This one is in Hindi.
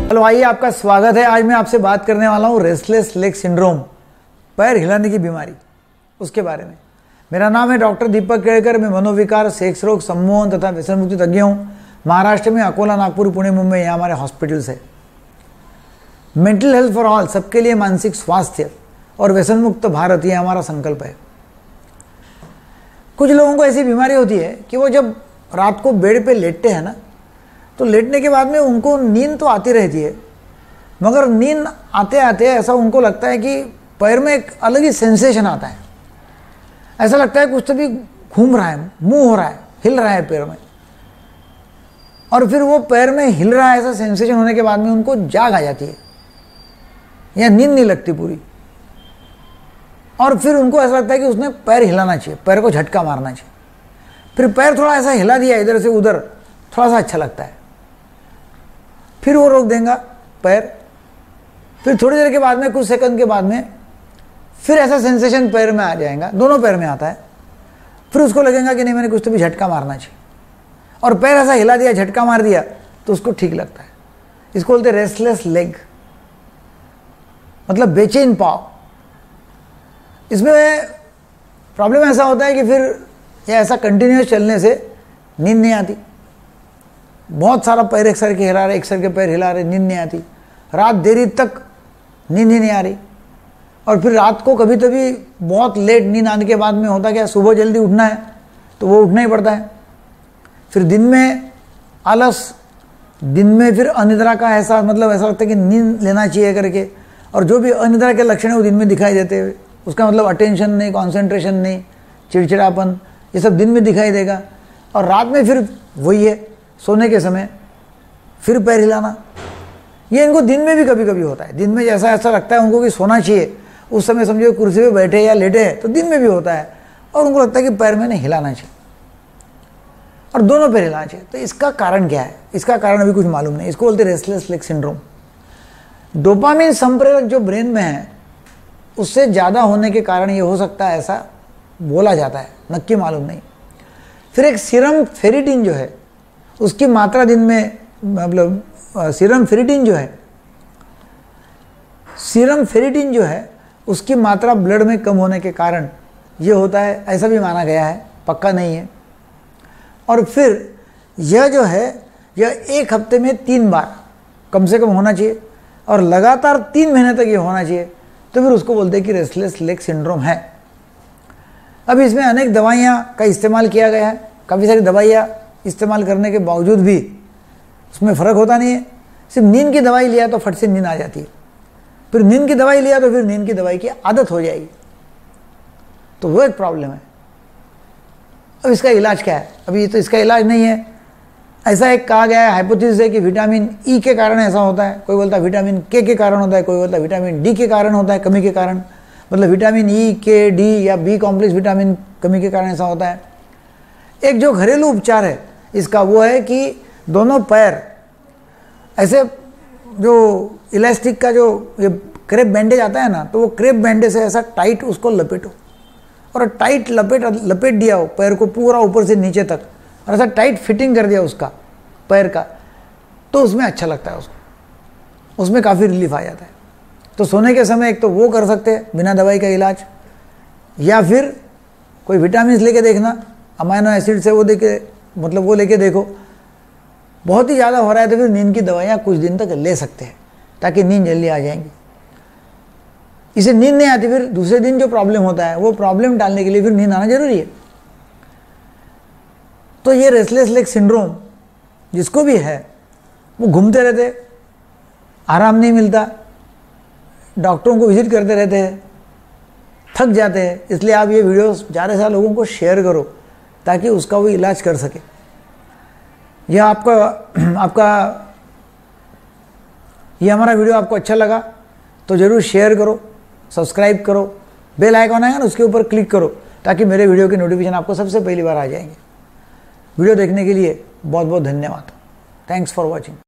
हेलो, आइए, आपका स्वागत है। आज मैं आपसे बात करने वाला हूँ रेस्टलेस लेग सिंड्रोम, पैर हिलाने की बीमारी, उसके बारे में। मेरा नाम है डॉक्टर दीपक केड़कर। मैं मनोविकार, सेक्स रोग, सम्मोहन तथा व्यसन मुक्ति तज्ञ हूँ। महाराष्ट्र में अकोला, नागपुर, पुणे, मुंबई, यहाँ हमारे हॉस्पिटल्स है। मेंटल हेल्थ फॉर ऑल, सबके लिए मानसिक स्वास्थ्य और व्यसन मुक्त भारत, ये हमारा संकल्प है। कुछ लोगों को ऐसी बीमारी होती है कि वो जब रात को बेड पे लेटते हैं ना, तो लेटने के बाद में उनको नींद तो आती रहती है, मगर नींद आते आते ऐसा उनको लगता है कि पैर में एक अलग ही सेंसेशन आता है। ऐसा लगता है कुछ तो भी घूम रहा है, मूव हो रहा है, हिल रहा है पैर में। और फिर वो पैर में हिल रहा है, ऐसा सेंसेशन होने के बाद में उनको जाग आ जाती है या नींद नहीं लगती पूरी। और फिर उनको ऐसा लगता है कि उसने पैर हिलाना चाहिए, पैर को झटका मारना चाहिए। फिर पैर थोड़ा ऐसा हिला दिया इधर से उधर, थोड़ा सा अच्छा लगता है, फिर वो रोक देगा पैर। फिर थोड़ी देर के बाद में, कुछ सेकंड के बाद में, फिर ऐसा सेंसेशन पैर में आ जाएगा, दोनों पैर में आता है। फिर उसको लगेगा कि नहीं, मैंने कुछ तो भी झटका मारना चाहिए, और पैर ऐसा हिला दिया, झटका मार दिया, तो उसको ठीक लगता है। इसको बोलते हैं रेस्टलेस लेग, मतलब बेचैन पाँव। इसमें प्रॉब्लम ऐसा होता है कि फिर ये ऐसा कंटिन्यूस चलने से नींद नहीं आती। बहुत सारा पैर एक सर के हिला रहे, एक सर के पैर हिला रहे, नींद नहीं आती। रात देरी तक नींद ही नहीं आ रही। और फिर रात को कभी कभी बहुत लेट नींद आने के बाद में होता क्या, सुबह जल्दी उठना है तो वो उठना ही पड़ता है। फिर दिन में आलस, दिन में फिर अनिद्रा का ऐसा, मतलब ऐसा लगता है कि नींद लेना चाहिए करके। और जो भी अनिद्रा के लक्षण है वो दिन में दिखाई देते हुए, उसका मतलब अटेंशन नहीं, कॉन्सेंट्रेशन नहीं, चिड़चिड़ापन, ये सब दिन में दिखाई देगा। और रात में फिर वही है, सोने के समय फिर पैर हिलाना। ये इनको दिन में भी कभी कभी होता है। दिन में जैसा ऐसा लगता है उनको कि सोना चाहिए, उस समय समझो कुर्सी पे बैठे या लेटे हैं, तो दिन में भी होता है। और उनको लगता है कि पैर मैंने हिलाना चाहिए, और दोनों पैर हिलाना चाहिए। तो इसका कारण क्या है? इसका कारण अभी कुछ मालूम नहीं। इसको बोलते रेस्टलेस लेग सिंड्रोम। डोपामिन संप्रेरक जो ब्रेन में है, उससे ज़्यादा होने के कारण ये हो सकता है, ऐसा बोला जाता है, नक्की मालूम नहीं। फिर एक सीरम फेरिटिन जो है, उसकी मात्रा दिन में, मतलब सीरम फेरिटिन जो है उसकी मात्रा ब्लड में कम होने के कारण ये होता है, ऐसा भी माना गया है, पक्का नहीं है। और फिर यह जो है, यह एक हफ्ते में 3 बार कम से कम होना चाहिए, और लगातार 3 महीने तक ये होना चाहिए, तो फिर उसको बोलते हैं कि रेस्टलेस लेग सिंड्रोम है। अब इसमें अनेक दवाइयाँ का इस्तेमाल किया गया है। काफ़ी सारी दवाइयाँ इस्तेमाल करने के बावजूद भी उसमें फ़र्क होता नहीं है। सिर्फ नींद की दवाई लिया तो फट से नींद आ जाती है, फिर नींद की दवाई लिया तो फिर नींद की दवाई की आदत हो जाएगी, तो वो एक प्रॉब्लम है। अब इसका इलाज क्या है? अभी तो इसका इलाज नहीं है। ऐसा एक कहा गया है, हाइपोथेसिस है कि विटामिन ई के कारण ऐसा होता है। कोई बोलता है विटामिन के कारण होता है, कोई बोलता है विटामिन डी के कारण होता है, कमी के कारण, मतलब विटामिन ई, के, डी या बी कॉम्प्लेक्स विटामिन कमी के कारण ऐसा होता है। एक जो घरेलू उपचार है इसका, वो है कि दोनों पैर ऐसे, जो इलास्टिक का जो ये क्रेप बैंडेज आता है ना, तो वो क्रेप बैंडेज से ऐसा टाइट उसको लपेटो, और टाइट लपेट दिया हो पैर को पूरा ऊपर से नीचे तक, और ऐसा टाइट फिटिंग कर दिया उसका पैर का, तो उसमें अच्छा लगता है उसको, उसमें काफ़ी रिलीफ आ जाता है। तो सोने के समय एक तो वो कर सकते हैं बिना दवाई का इलाज, या फिर कोई विटामिन लेके देखना, अमाइनो एसिड से वो देके, मतलब वो लेके देखो। बहुत ही ज़्यादा हो रहा है तो फिर नींद की दवाइयाँ कुछ दिन तक ले सकते हैं, ताकि नींद जल्दी आ जाएंगी। इसे नींद नहीं आती, फिर दूसरे दिन जो प्रॉब्लम होता है, वो प्रॉब्लम टालने के लिए फिर नींद आना जरूरी है। तो ये रेस्टलेस लेग सिंड्रोम जिसको भी है, वो घूमते रहते, आराम नहीं मिलता, डॉक्टरों को विजिट करते रहते हैं, थक जाते हैं। इसलिए आप ये वीडियो ज़्यादा से ज़्यादा लोगों को शेयर करो, ताकि उसका वो इलाज कर सके। यह ये हमारा वीडियो आपको अच्छा लगा तो ज़रूर शेयर करो, सब्सक्राइब करो, बेल आइकॉन आएगा ना, उसके ऊपर क्लिक करो, ताकि मेरे वीडियो की नोटिफिकेशन आपको सबसे पहली बार आ जाएंगे। वीडियो देखने के लिए बहुत बहुत धन्यवाद। Thanks for watching.